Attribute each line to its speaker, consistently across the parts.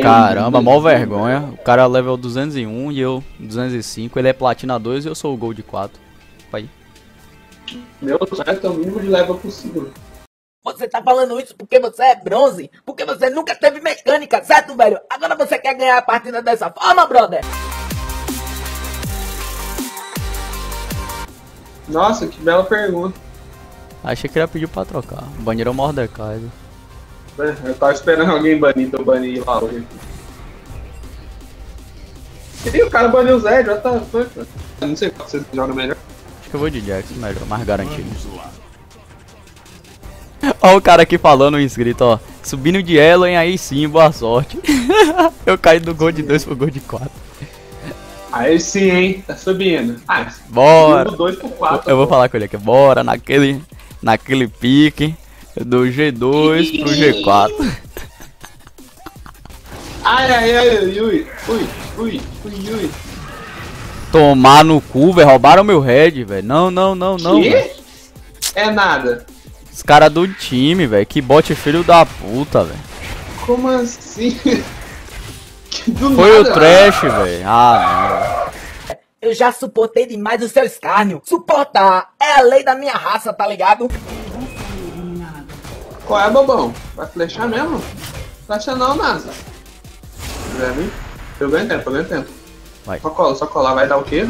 Speaker 1: Caramba, mó vergonha. O cara é level 201 e eu 205. Ele é platina 2 e eu sou o gold 4. Vai.
Speaker 2: Meu certo é o mínimo de level possível.
Speaker 3: Você tá falando isso porque você é bronze? Porque você nunca teve mecânica, certo, velho? Agora você quer ganhar a partida dessa forma, brother?
Speaker 2: Nossa, que bela pergunta.
Speaker 1: Achei que ele ia pedir pra trocar. Banheiro é o Mordecai.
Speaker 2: Eu tava esperando alguém banir, então eu bani lá hoje. E o cara baniu o Zé, já tá. Eu não sei qual você joga melhor.
Speaker 1: Acho que eu vou de Jax, melhor, mais garantido. Ó o cara aqui falando, inscrito, ó. Subindo de elo, hein, aí sim, boa sorte. Eu caí do Gold 2 pro Gold 4.
Speaker 2: Aí sim, hein, tá subindo. Ah,
Speaker 1: bora.
Speaker 2: Do 2 pro 4.
Speaker 1: Eu vou falar com ele aqui, bora naquele pique do G2 pro G4.
Speaker 2: Ai, ui.
Speaker 1: Tomar no cu, velho, roubaram meu head, velho. Não,
Speaker 2: Que? É nada.
Speaker 1: Os caras do time, velho, que bote filho da puta, velho.
Speaker 2: Como assim?
Speaker 1: Foi o trash, velho. Ah, não.
Speaker 3: Eu já suportei demais o seu escárnio. Suportar é a lei da minha raça, tá ligado?
Speaker 2: Qual é, bobão? Vai flechar mesmo? Flecha não, NASA. Eu ganho tempo.
Speaker 1: Vai.
Speaker 2: Só colar. Vai dar o quê?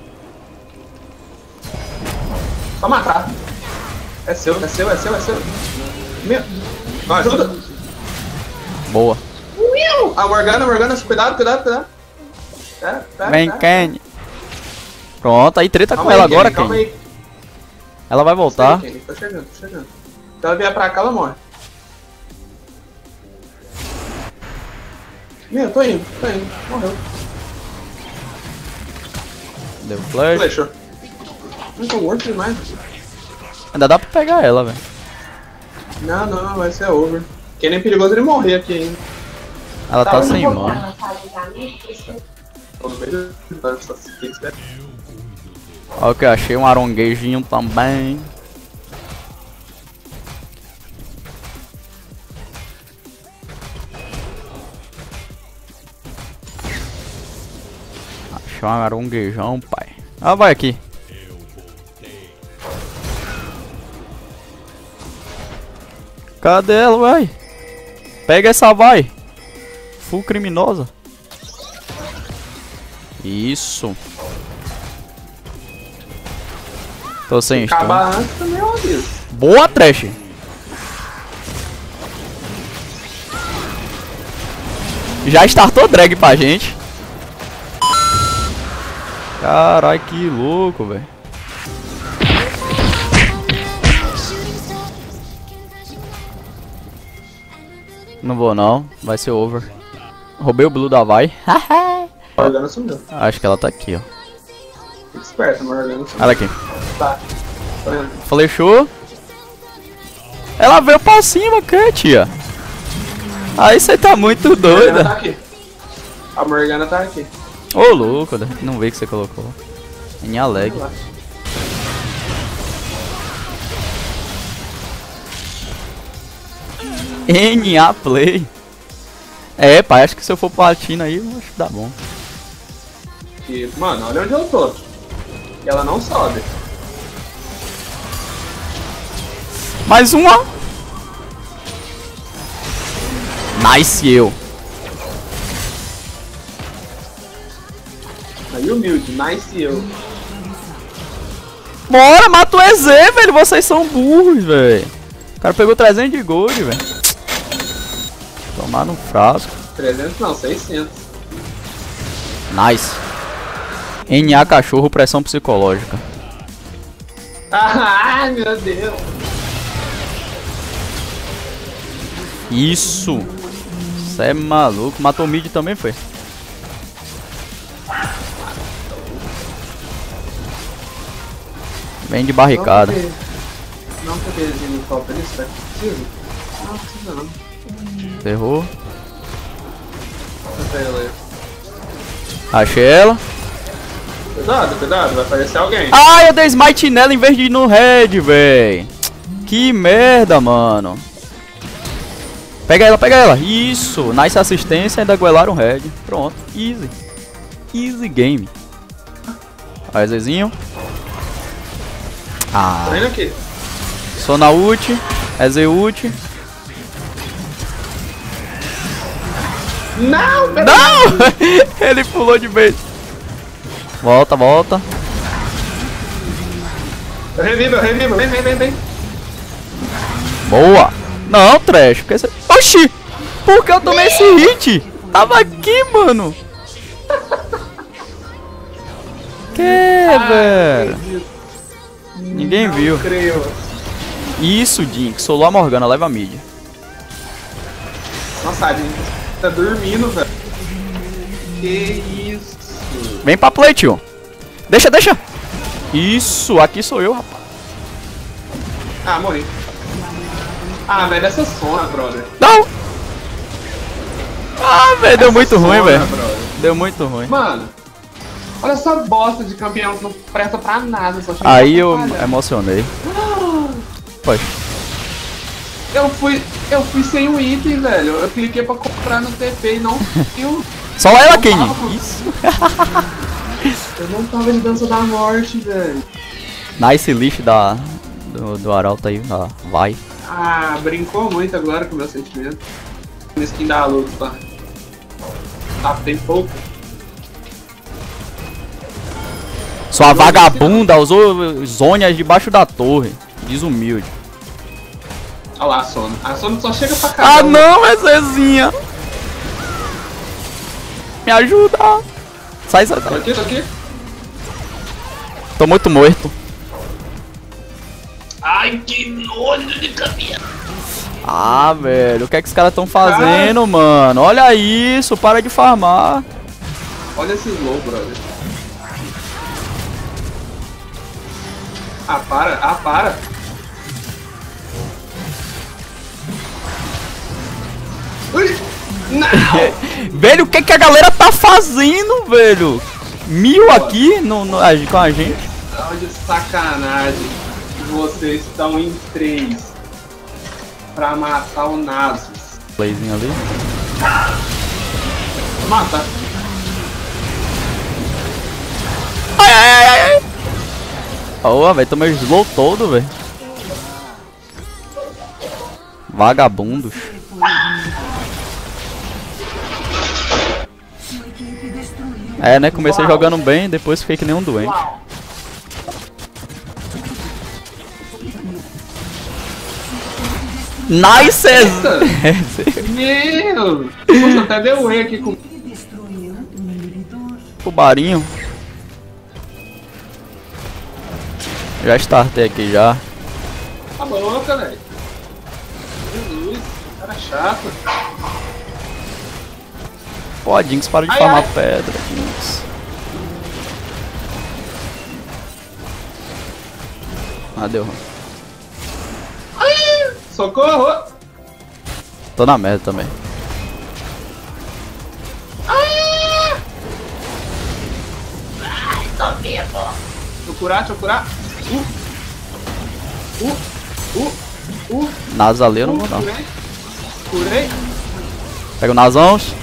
Speaker 2: Só matar. É seu. Meu. Vai, ajuda.
Speaker 1: Boa.
Speaker 2: A Morgana, cuidado.
Speaker 1: Vem, Kenny. Pronto, aí treta
Speaker 2: Calma
Speaker 1: com ela
Speaker 2: aí,
Speaker 1: agora,
Speaker 2: calma
Speaker 1: Kenny.
Speaker 2: aí.
Speaker 1: Ela vai voltar.
Speaker 2: Sei, Kenny, tô chegando. Se ela vier pra cá, ela morre. Meu, tô indo. Morreu.
Speaker 1: Deu flash.
Speaker 2: Flechou. Não tô morto demais.
Speaker 1: Ainda dá pra pegar ela, velho.
Speaker 2: Não, vai ser over. Que nem perigoso ele morrer aqui ainda.
Speaker 1: Ela tá sem mão. Ok, achei um aronguejinho também. Achei um aronguejão, pai. Ah, vai aqui. Cadê ela, vai? Pega essa, vai. Full criminosa. Isso. Tô sem stun.
Speaker 2: Acabar antes também é um aviso.
Speaker 1: Boa, trash. Já startou drag pra gente. Carai, que louco, velho. Não vou não, vai ser over. Roubei o blue da Vai.
Speaker 2: Morgana sumiu.
Speaker 1: Acho que ela tá aqui, ó.
Speaker 2: Fica esperto, Morgana sumiu.
Speaker 1: Olha aqui.
Speaker 2: Tá.
Speaker 1: Flechou. Ela veio pra cima, que tia? Aí você tá muito doida.
Speaker 2: A Morgana tá aqui.
Speaker 1: Ô, louco, não veio que você colocou. Minha lag. NA Play. É, pai, acho que se eu for platina aí, eu acho que dá bom.
Speaker 2: E, mano, olha onde eu tô. E ela não sobe.
Speaker 1: Mais uma. Nice, eu.
Speaker 2: Aí humilde, nice eu.
Speaker 1: Bora, mata o EZ, velho. Vocês são burros, velho. O cara pegou 300 de gold, velho. Tomar no frasco.
Speaker 2: 300 não, 600.
Speaker 1: Nice. NA cachorro, pressão psicológica.
Speaker 2: Ai, meu Deus.
Speaker 1: Isso. Cê é maluco. Matou o mid também, foi? Vem de barricada.
Speaker 2: Não porque ele não falta isso, vai preciso? Não precisa não.
Speaker 1: Ferrou.
Speaker 2: Ela.
Speaker 1: Achei ela.
Speaker 2: Cuidado, vai aparecer alguém.
Speaker 1: Ah, eu dei smite nela em vez de ir no red, véi. Que merda, mano. Pega ela, pega ela. Isso. Nice assistência, ainda goelaram um red. Pronto. Easy. Easy game. Aí, Zezinho. Ah.
Speaker 2: Tá indo aqui.
Speaker 1: Sou na ult. EZ ult.
Speaker 2: Não, pera.
Speaker 1: Não! Ele pulou de vez. Volta, volta.
Speaker 2: Eu revivo. Vem.
Speaker 1: Boa. Não, Trash. Porque você... Oxi! Por que eu tomei esse hit? Tava aqui, mano. Velho? Ninguém viu.
Speaker 2: Creio.
Speaker 1: Isso, Jinx. Solou a Morgana. Leva a mid.
Speaker 2: Nossa, a gente tá dormindo, velho. Que isso?
Speaker 1: Vem pra play, tio. Deixa. Isso. Aqui sou eu, rapaz.
Speaker 2: Ah, morri. Ah, velho, essa sona, brother.
Speaker 1: Não! Ah, velho. Deu muito ruim,
Speaker 2: Sona,
Speaker 1: velho.
Speaker 2: brother.
Speaker 1: Deu muito ruim.
Speaker 2: Mano, olha essa bosta de campeão que não presta pra nada. Só chega
Speaker 1: Aí
Speaker 2: pra
Speaker 1: eu
Speaker 2: atrapalhar.
Speaker 1: emocionei. Poxa.
Speaker 2: Eu fui sem o item, velho. Eu cliquei pra comprar no TP e não viu.
Speaker 1: Só ela,
Speaker 2: Não
Speaker 1: Kenny.
Speaker 2: tava.
Speaker 1: Isso.
Speaker 2: Eu não tava em dança da morte, velho.
Speaker 1: Nice lixo do Arauto aí. Ah, vai.
Speaker 2: Ah, brincou muito agora com o meu sentimento. No skin da luta, tá? Ah, tem pouco.
Speaker 1: Sua vagabunda usou zônias debaixo da torre. Desumilde.
Speaker 2: Olha lá a Sona. A Sona só chega pra cá.
Speaker 1: Ah não, é Zezinha. Me ajuda. Sai.
Speaker 2: Tô aqui.
Speaker 1: Tô muito morto.
Speaker 2: Ai, que nojo de caminhão.
Speaker 1: Ah, velho. O que é que os caras tão fazendo, mano? Olha isso. Para de farmar.
Speaker 2: Olha esse slow, brother. Ah, para. Ui, não!
Speaker 1: Velho, o que é que a galera tá fazendo, velho? 1000 aqui com a gente.
Speaker 2: Tá de sacanagem. Vocês estão em 3 pra matar o Nasus.
Speaker 1: Playzinho ali.
Speaker 2: Mata.
Speaker 1: Ai. Ó, velho, tomei o slow todo, velho. Vagabundos. É, né? Comecei jogando bem, depois fiquei que nem um doente. Nice!
Speaker 2: Meu! Nossa, até deu E aqui com...
Speaker 1: O barinho. Já startei aqui já.
Speaker 2: Tá louca, velho. Jesus, cara chato.
Speaker 1: Pô, a Jinx para de
Speaker 2: Ai,
Speaker 1: farmar
Speaker 2: ai.
Speaker 1: pedra, Jinx. Ah, deu ruim.
Speaker 2: Socorro!
Speaker 1: Tô na merda também.
Speaker 2: Deixa eu curar.
Speaker 1: Nasa ali eu não vou não.
Speaker 2: Curei.
Speaker 1: Pega o Nasãos.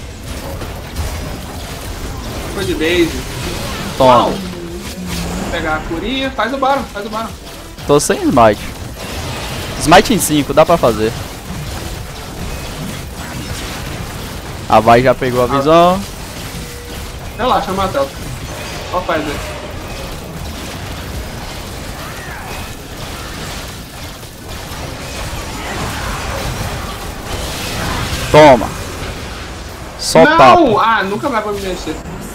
Speaker 2: Foi de base.
Speaker 1: Toma.
Speaker 2: Vou pegar a curinha. Faz o Baron.
Speaker 1: Tô sem smite. Smite em 5, dá pra fazer. A Vai já pegou a visão.
Speaker 2: Relaxa, Matel. Ó, faz aí.
Speaker 1: Toma. Só tapa.
Speaker 2: Não! Ah, nunca mais vou me mexer.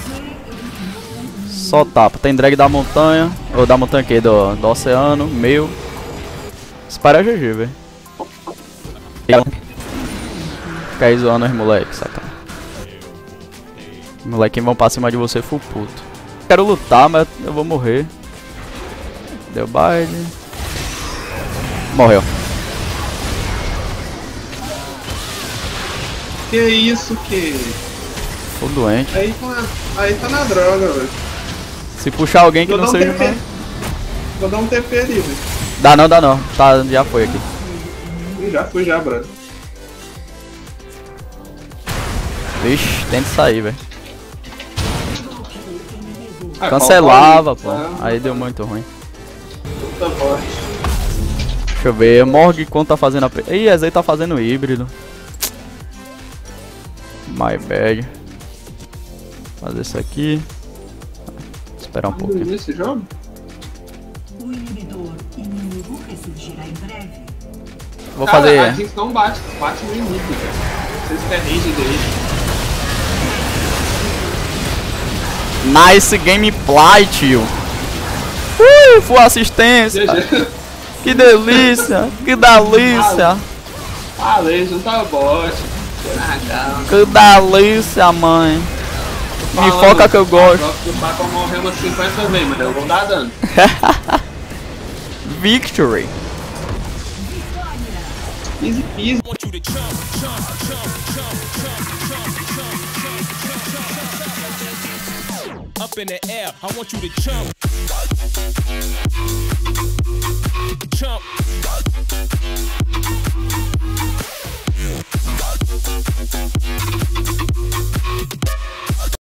Speaker 1: Só tapa. Tem drag da montanha. Ou da montanha aqui, do oceano. Meu. Esse para é GG, velho. Fica aí zoando os moleques, saca? Molequinhos vão pra cima de você full puto. Quero lutar, mas eu vou morrer. Deu baile. Morreu.
Speaker 2: Que isso, que...
Speaker 1: Tô doente.
Speaker 2: Aí tá na droga, velho.
Speaker 1: Se puxar alguém que
Speaker 2: Vou
Speaker 1: não
Speaker 2: dar um
Speaker 1: seja...
Speaker 2: TP. Vou dar um TP ali, velho.
Speaker 1: Dá não. Tá, já foi aqui.
Speaker 2: Já fui, brother.
Speaker 1: Vixe, tenta sair, velho.
Speaker 2: Ah,
Speaker 1: Cancelava, pô.
Speaker 2: faltou ali.
Speaker 1: Aí deu muito ruim.
Speaker 2: Puta forte.
Speaker 1: Deixa eu ver. Morg quanto tá fazendo a... Ih, essa aí tá fazendo híbrido. My bad. Fazer isso aqui. Esperar um pouquinho.
Speaker 2: Esse jogo?
Speaker 4: O inibidor inimigo ressurgirá em breve.
Speaker 1: Vou
Speaker 2: Cara,
Speaker 1: fazer...
Speaker 2: a gente não bate no inimigo, velho. Vocês querem rage dele.
Speaker 1: Nice gameplay, tio. Full assistência.
Speaker 2: GG.
Speaker 1: Que delícia. Que delícia.
Speaker 2: Falei, junta o bot.
Speaker 1: Que delícia, mãe. Me foca que eu gosto.
Speaker 2: O Paco morreu umas 50 vezes, mas eu vou dar dano.
Speaker 1: Victory.
Speaker 2: Easy peasy.
Speaker 5: Up in the air, I want you to jump. Jump.